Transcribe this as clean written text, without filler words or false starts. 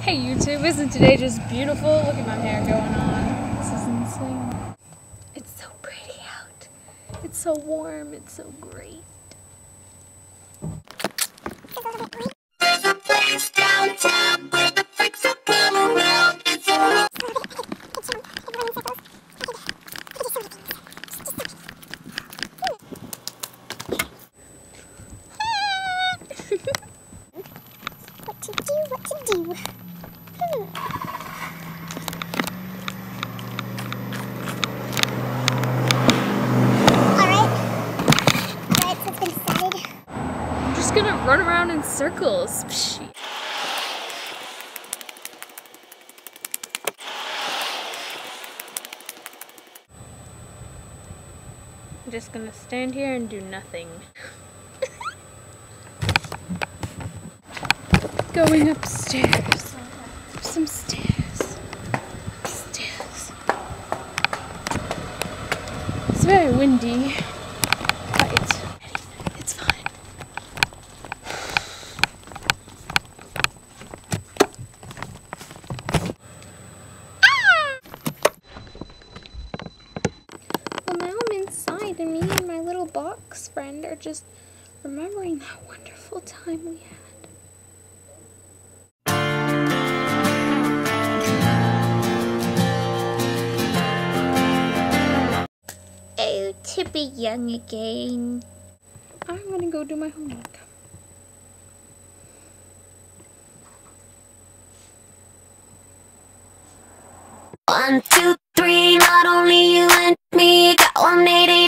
Hey YouTube, isn't today just beautiful? Look at my hair going on. This is insane. It's so pretty out. It's so warm. It's so great. There's a place downtown where the freaks are come around. It's a what to do. Alright, so it's been decided. I'm just gonna run around in circles. Psh. I'm just gonna stand here and do nothing. Going upstairs. There's some stairs. Stairs. It's very windy, but it's fine. Well, now I'm inside, and me and my little box friend are just remembering that wonderful time we had. Oh, to be young again. I'm gonna go do my homework. One, two, three, not only you and me, got 180.